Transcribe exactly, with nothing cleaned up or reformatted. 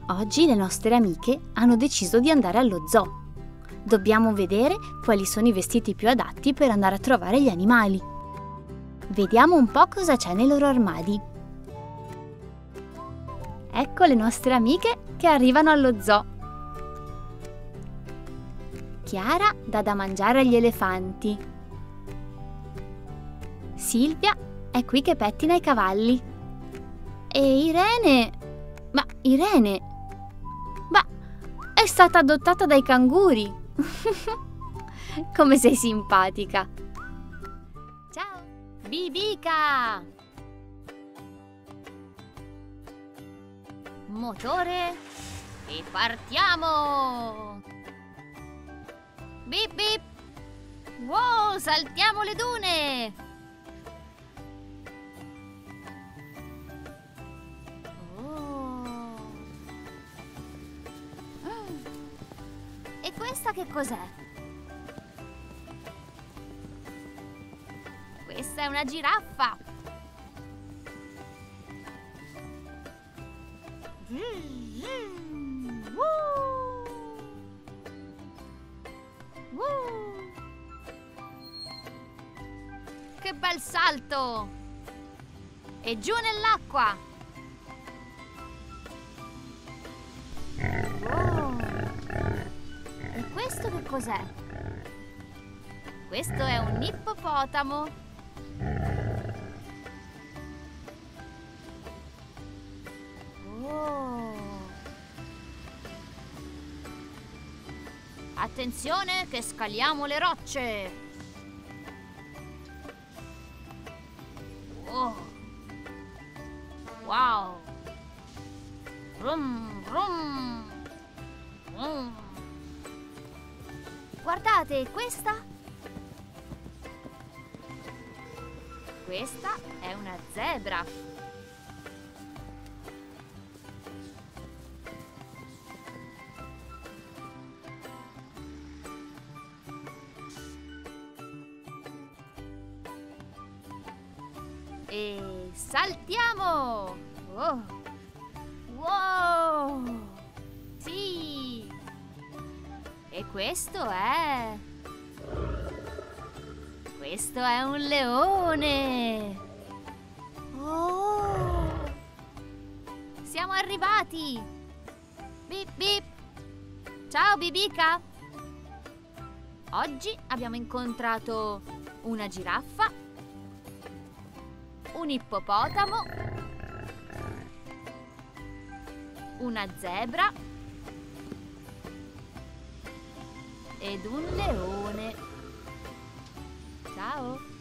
Oggi le nostre amiche hanno deciso di andare allo zoo. Dobbiamo vedere quali sono i vestiti più adatti per andare a trovare gli animali. Vediamo un po' cosa c'è nei loro armadi. Ecco le nostre amiche che arrivano allo zoo. Chiara dà da mangiare agli elefanti. Silvia è qui che pettina i cavalli. E Irene... Ma Irene... Ma è stata adottata dai canguri! Come sei simpatica! Ciao! Bibica! Motore e partiamo! Bip bip! Wow, saltiamo le dune! Oh. Mm. E questa che cos'è? Questa è una giraffa! Che bel salto! E giù nell'acqua! Oh. E questo che cos'è? Questo è un ippopotamo! Oh. Attenzione che scaliamo le rocce! Oh. Wow! Rum, rum. Rum. Guardate, questa? Questa è una zebra. E saltiamo! Oh. Wow! Sì! E questo è... Questo è un leone! Oh! Siamo arrivati! Bip bip! Ciao Bibica! Oggi abbiamo incontrato una giraffa, un ippopotamo, una zebra ed un leone. Ciao!